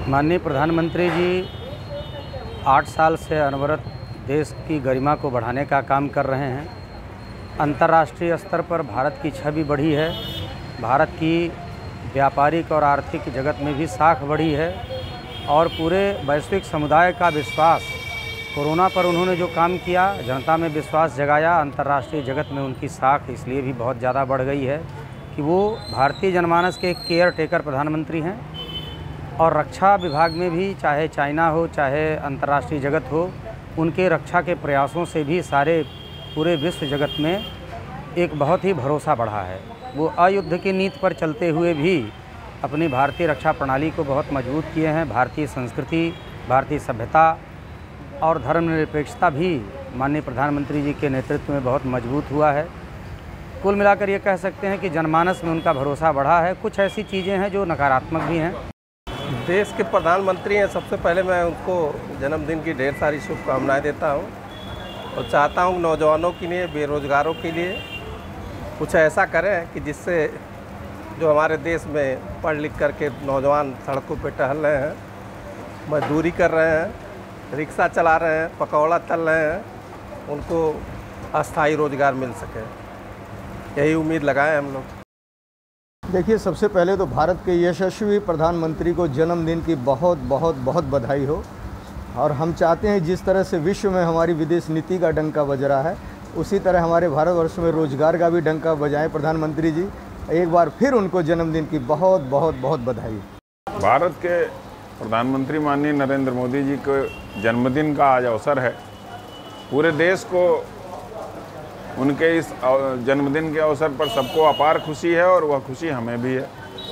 माननीय प्रधानमंत्री जी 8 साल से अनवरत देश की गरिमा को बढ़ाने का काम कर रहे हैं। अंतर्राष्ट्रीय स्तर पर भारत की छवि बढ़ी है, भारत की व्यापारिक और आर्थिक जगत में भी साख बढ़ी है और पूरे वैश्विक समुदाय का विश्वास, कोरोना पर उन्होंने जो काम किया, जनता में विश्वास जगाया, अंतर्राष्ट्रीय जगत में उनकी साख इसलिए भी बहुत ज़्यादा बढ़ गई है कि वो भारतीय जनमानस के केयर टेकर प्रधानमंत्री हैं। और रक्षा विभाग में भी चाहे चाइना हो चाहे अंतर्राष्ट्रीय जगत हो, उनके रक्षा के प्रयासों से भी सारे पूरे विश्व जगत में एक बहुत ही भरोसा बढ़ा है। वो अयुद्ध की नीति पर चलते हुए भी अपनी भारतीय रक्षा प्रणाली को बहुत मजबूत किए हैं। भारतीय संस्कृति, भारतीय सभ्यता और धर्मनिरपेक्षता भी माननीय प्रधानमंत्री जी के नेतृत्व में बहुत मजबूत हुआ है। कुल मिलाकर ये कह सकते हैं कि जनमानस में उनका भरोसा बढ़ा है। कुछ ऐसी चीज़ें हैं जो नकारात्मक भी हैं। देश के प्रधानमंत्री हैं, सबसे पहले मैं उनको जन्मदिन की ढेर सारी शुभकामनाएं देता हूं और चाहता हूं नौजवानों के लिए, बेरोजगारों के लिए कुछ ऐसा करें कि जिससे जो हमारे देश में पढ़ लिख करके नौजवान सड़कों पर टहल रहे हैं, मजदूरी कर रहे हैं, रिक्शा चला रहे हैं, पकौड़ा तल रहे हैं, उनको अस्थायी रोजगार मिल सके, यही उम्मीद लगाएं हम लोग। देखिए, सबसे पहले तो भारत के यशस्वी प्रधानमंत्री को जन्मदिन की बहुत बहुत बहुत बधाई हो। और हम चाहते हैं जिस तरह से विश्व में हमारी विदेश नीति का डंका बज रहा है, उसी तरह हमारे भारतवर्ष में रोजगार का भी डंका बजाएं प्रधानमंत्री जी। एक बार फिर उनको जन्मदिन की बहुत बहुत बहुत बधाई। भारत के प्रधानमंत्री माननीय नरेंद्र मोदी जी के जन्मदिन का आज अवसर है। पूरे देश को उनके इस जन्मदिन के अवसर पर सबको अपार खुशी है और वह खुशी हमें भी है।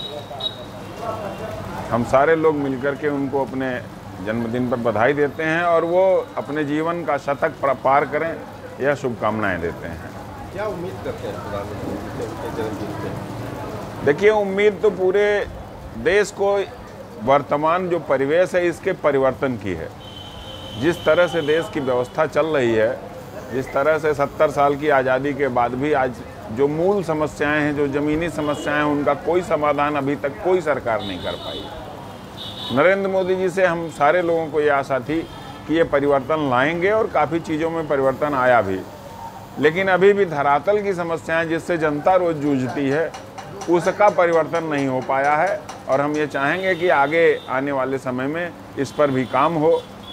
हम सारे लोग मिलकर के उनको अपने जन्मदिन पर बधाई देते हैं और वो अपने जीवन का शतक पार करें, यह शुभकामनाएं देते हैं। क्या उम्मीद करते हैं प्रधानमंत्री के जन्मदिन से? देखिए, उम्मीद तो पूरे देश को वर्तमान जो परिवेश है इसके परिवर्तन की है। जिस तरह से देश की व्यवस्था चल रही है, जिस तरह से 70 साल की आज़ादी के बाद भी आज जो मूल समस्याएं हैं, जो ज़मीनी समस्याएं हैं, उनका कोई समाधान अभी तक कोई सरकार नहीं कर पाई। नरेंद्र मोदी जी से हम सारे लोगों को ये आशा थी कि ये परिवर्तन लाएंगे और काफ़ी चीज़ों में परिवर्तन आया भी, लेकिन अभी भी धरातल की समस्याएं जिससे जनता रोज़ जूझती है, उसका परिवर्तन नहीं हो पाया है। और हम ये चाहेंगे कि आगे आने वाले समय में इस पर भी काम हो।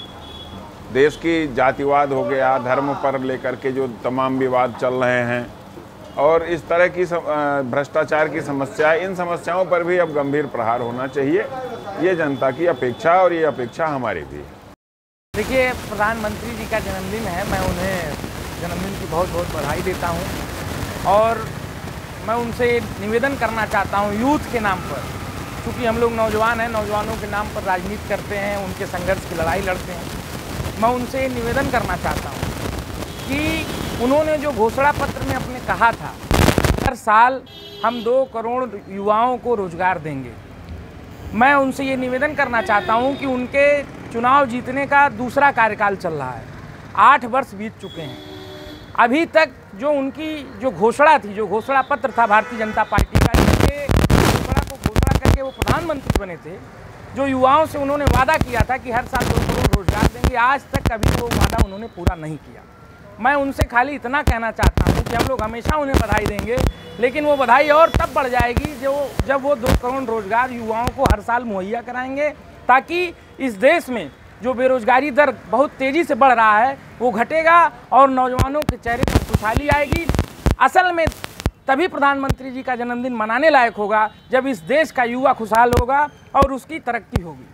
देश की जातिवाद हो गया, धर्म पर लेकर के जो तमाम विवाद चल रहे हैं और इस तरह की भ्रष्टाचार की समस्या, इन समस्याओं पर भी अब गंभीर प्रहार होना चाहिए। ये जनता की अपेक्षा और ये अपेक्षा हमारी भी है। देखिए, प्रधानमंत्री जी का जन्मदिन है, मैं उन्हें जन्मदिन की बहुत बहुत बधाई देता हूं और मैं उनसे निवेदन करना चाहता हूं यूथ के नाम पर, क्योंकि हम लोग नौजवान हैं, नौजवानों के नाम पर राजनीति करते हैं, उनके संघर्ष की लड़ाई लड़ते हैं। मैं उनसे निवेदन करना चाहता हूं कि उन्होंने जो घोषणा पत्र में अपने कहा था, हर साल हम 2 करोड़ युवाओं को रोजगार देंगे, मैं उनसे ये निवेदन करना चाहता हूं कि उनके चुनाव जीतने का दूसरा कार्यकाल चल रहा है, 8 वर्ष बीत चुके हैं, अभी तक जो उनकी जो घोषणा थी, जो घोषणा पत्र था भारतीय जनता पार्टी का, जिसके घोषणा को घोषणा करके वो प्रधानमंत्री बने थे, जो युवाओं से उन्होंने वादा किया था कि हर साल 2 करोड़ रोजगार देंगे, आज तक कभी वो वादा उन्होंने पूरा नहीं किया। मैं उनसे खाली इतना कहना चाहता हूं कि हम लोग हमेशा उन्हें बधाई देंगे, लेकिन वो बधाई और तब बढ़ जाएगी जब वो 2 करोड़ रोजगार युवाओं को हर साल मुहैया कराएंगे, ताकि इस देश में जो बेरोजगारी दर बहुत तेज़ी से बढ़ रहा है वो घटेगा और नौजवानों के चेहरे पर खुशहाली आएगी। असल में तभी प्रधानमंत्री जी का जन्मदिन मनाने लायक होगा जब इस देश का युवा खुशहाल होगा और उसकी तरक्की होगी।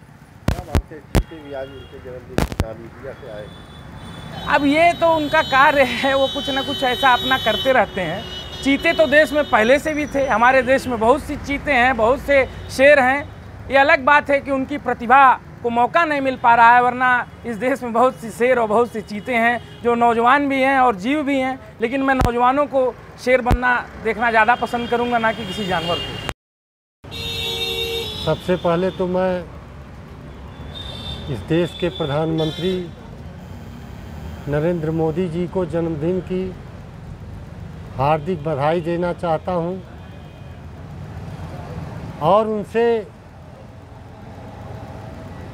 अब ये तो उनका कार्य है, वो कुछ ना कुछ ऐसा अपना करते रहते हैं। चीते तो देश में पहले से भी थे, हमारे देश में बहुत सी चीते हैं, बहुत से शेर हैं। ये अलग बात है कि उनकी प्रतिभा को मौका नहीं मिल पा रहा है, वरना इस देश में बहुत सी शेर और बहुत सी चीते हैं जो नौजवान भी हैं और जीव भी हैं, लेकिन मैं नौजवानों को शेर बनना देखना ज़्यादा पसंद करूंगा, ना कि किसी जानवर को। सबसे पहले तो मैं इस देश के प्रधानमंत्री नरेंद्र मोदी जी को जन्मदिन की हार्दिक बधाई देना चाहता हूं और उनसे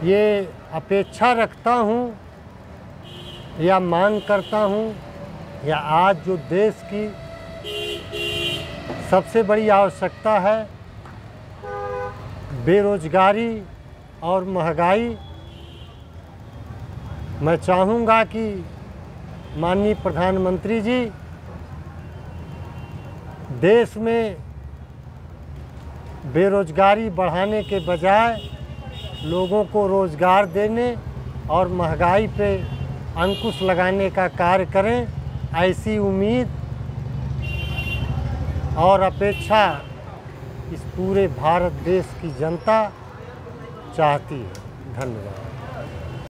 ये अपेक्षा रखता हूँ या मांग करता हूँ या आज जो देश की सबसे बड़ी आवश्यकता है बेरोजगारी और महंगाई, मैं चाहूँगा कि माननीय प्रधानमंत्री जी देश में बेरोजगारी बढ़ाने के बजाय लोगों को रोज़गार देने और महंगाई पे अंकुश लगाने का कार्य करें, ऐसी उम्मीद और अपेक्षा इस पूरे भारत देश की जनता चाहती है। धन्यवाद।